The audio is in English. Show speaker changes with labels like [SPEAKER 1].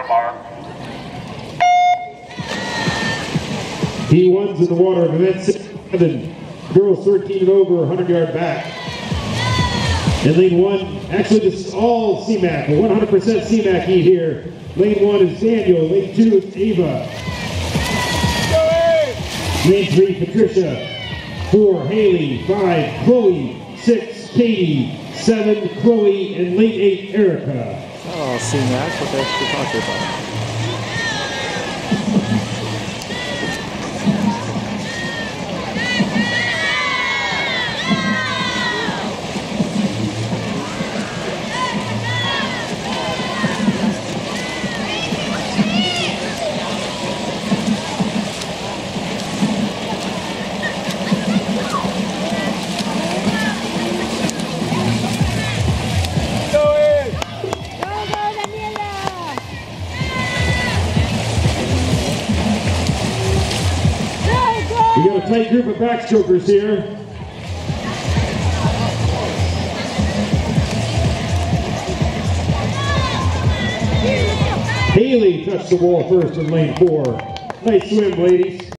[SPEAKER 1] bar.
[SPEAKER 2] He1's in the water of event 7. Girls 13 and over, 100-yard back. In lane 1, actually this is all CMAC, a 100% CMAC heat here. Lane 1 is Daniel, lane 2 is Ava. Lane 3, Patricia. 4, Haley. 5, Chloe. 6, Katie. 7, Chloe. And lane 8, Erica.
[SPEAKER 3] Oh, CMAC, what the heck are you talking about?
[SPEAKER 2] We got a tight group of backstrokers here. Haley touched the wall first in lane 4. Nice swim, ladies.